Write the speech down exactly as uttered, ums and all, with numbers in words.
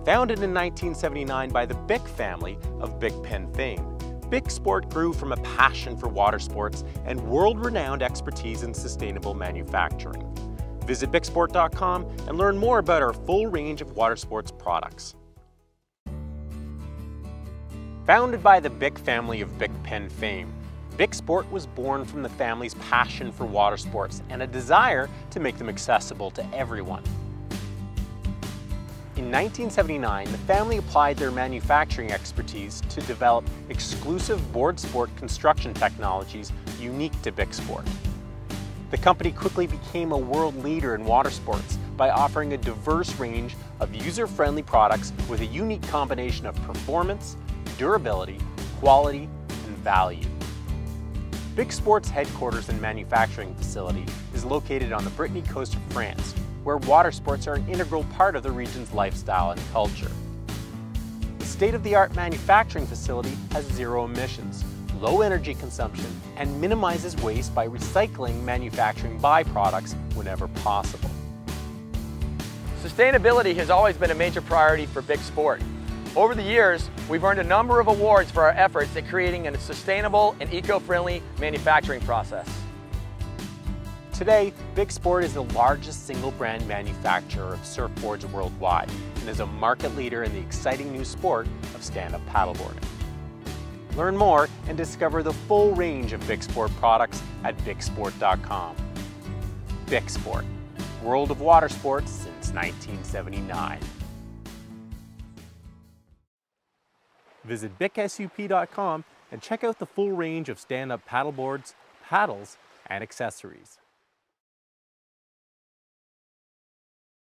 Founded in nineteen seventy-nine by the B I C family of B I C pen fame, B I C Sport grew from a passion for water sports and world-renowned expertise in sustainable manufacturing. Visit B I C sport dot com and learn more about our full range of water sports products. Founded by the B I C family of B I C pen fame, B I C Sport was born from the family's passion for water sports and a desire to make them accessible to everyone. In nineteen seventy-nine, the family applied their manufacturing expertise to develop exclusive board sport construction technologies unique to B I C Sport. The company quickly became a world leader in water sports by offering a diverse range of user-friendly products with a unique combination of performance, durability, quality, and value. B I C Sport's headquarters and manufacturing facility is located on the Brittany coast of France, where water sports are an integral part of the region's lifestyle and culture. The state-of-the-art manufacturing facility has zero emissions, low energy consumption, and minimizes waste by recycling manufacturing byproducts whenever possible. Sustainability has always been a major priority for B I C Sport. Over the years, we've earned a number of awards for our efforts at creating a sustainable and eco-friendly manufacturing process. Today, B I C Sport is the largest single brand manufacturer of surfboards worldwide and is a market leader in the exciting new sport of stand-up paddleboarding. Learn more and discover the full range of B I C Sport products at B I C sport dot com. B I C Sport, world of water sports since nineteen seventy-nine. Visit B I C S U P dot com and check out the full range of stand-up paddleboards, paddles, and accessories.